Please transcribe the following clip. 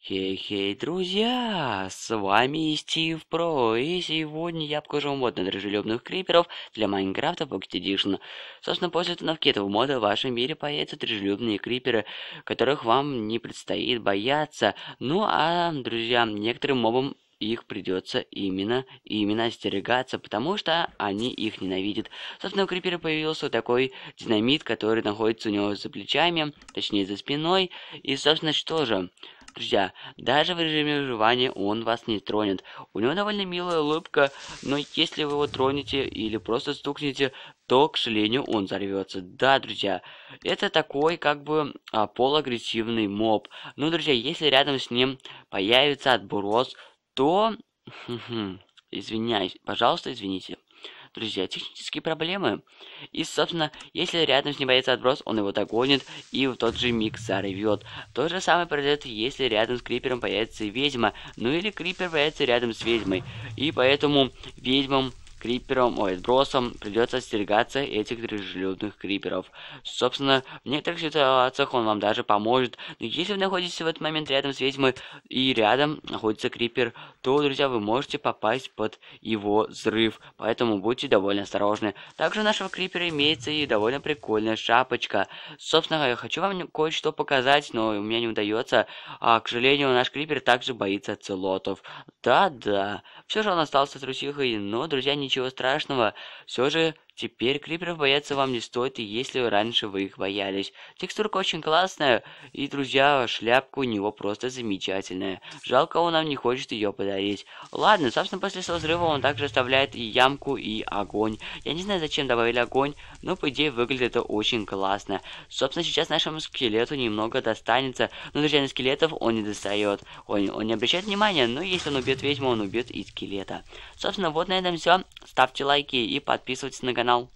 Хей-хей, друзья! С вами Стив Про, и сегодня я покажу вам мод на дружелюбных криперов для Майнкрафта Pocket Edition. Собственно, после установки этого мода в вашем мире появятся дружелюбные криперы, которых вам не предстоит бояться. Ну а, друзья, некоторым мобам их придется именно остерегаться, потому что они их ненавидят. Собственно, у крипера появился такой динамит, который находится у него за плечами, точнее за спиной. И, собственно, что же... Друзья, даже в режиме выживания он вас не тронет. У него довольно милая улыбка, но если вы его тронете или просто стукнете, то, к сожалению, он взорвется. Да, друзья, это такой как бы полуагрессивный моб. Ну, друзья, если рядом с ним появится отброс, то... Извиняюсь, пожалуйста, извините. Друзья, технические проблемы. И, собственно, если рядом с ним появится отброс, он его догонит и в тот же миг взорвет. То же самое произойдет, если рядом с крипером появится ведьма. Ну или крипер появится рядом с ведьмой. И поэтому ведьмам, крипером, отбросом придется остерегаться этих дружелюбных криперов. Собственно, в некоторых ситуациях он вам даже поможет. Но если вы находитесь в этот момент рядом с ведьмой и рядом находится крипер, то, друзья, вы можете попасть под его взрыв. Поэтому будьте довольно осторожны. Также у нашего крипера имеется и довольно прикольная шапочка. Собственно, я хочу вам кое-что показать, но у меня не удается. К сожалению, наш крипер также боится оцелотов. Да-да. Все же он остался трусихой, но, друзья, ничего страшного. Все же теперь криперов бояться вам не стоит, и если раньше вы их боялись. Текстурка очень классная, и, друзья, шляпка у него просто замечательная. Жалко, он нам не хочет ее подарить. Ладно, собственно, после своего взрыва он также оставляет и ямку, и огонь. Я не знаю, зачем добавили огонь, но, по идее, выглядит это очень классно. Собственно, сейчас нашему скелету немного достанется, но, друзья, на скелетов он не достает. Он не обращает внимания, но если он убьет ведьму, он убьет и скелета. Собственно, вот на этом все. Ставьте лайки и подписывайтесь на канал.